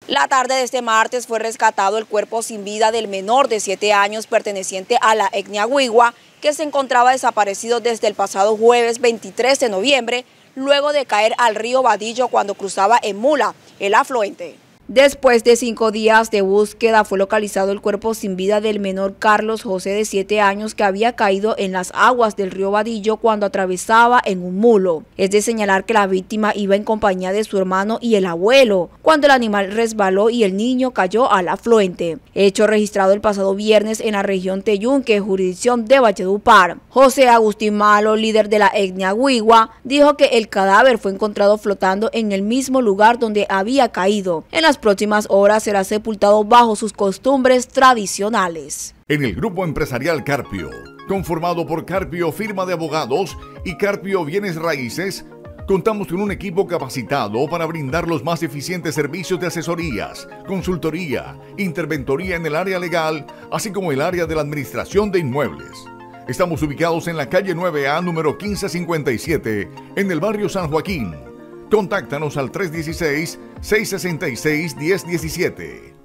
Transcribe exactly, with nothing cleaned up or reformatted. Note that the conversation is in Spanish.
La tarde de este martes fue rescatado el cuerpo sin vida del menor de siete años perteneciente a la etnia Wigua, que se encontraba desaparecido desde el pasado jueves veintitrés de noviembre, luego de caer al río Vadillo cuando cruzaba en mula, el afluente. Después de cinco días de búsqueda fue localizado el cuerpo sin vida del menor Carlos José de siete años que había caído en las aguas del río Vadillo cuando atravesaba en un mulo. Es de señalar que la víctima iba en compañía de su hermano y el abuelo, cuando el animal resbaló y el niño cayó al afluente. Hecho registrado el pasado viernes en la región Teyunque, jurisdicción de Valledupar. José Agustín Malo, líder de la etnia Wigua, dijo que el cadáver fue encontrado flotando en el mismo lugar donde había caído. En las próximas horas será sepultado bajo sus costumbres tradicionales. En el grupo empresarial Carpio, conformado por Carpio Firma de Abogados y Carpio Bienes Raíces, contamos con un equipo capacitado para brindar los más eficientes servicios de asesorías, consultoría, interventoría en el área legal, así como el área de la administración de inmuebles. Estamos ubicados en la calle nueve A, número quince cincuenta y siete, en el barrio San Joaquín. Contáctanos al tres uno seis, seis seis seis, uno cero uno siete.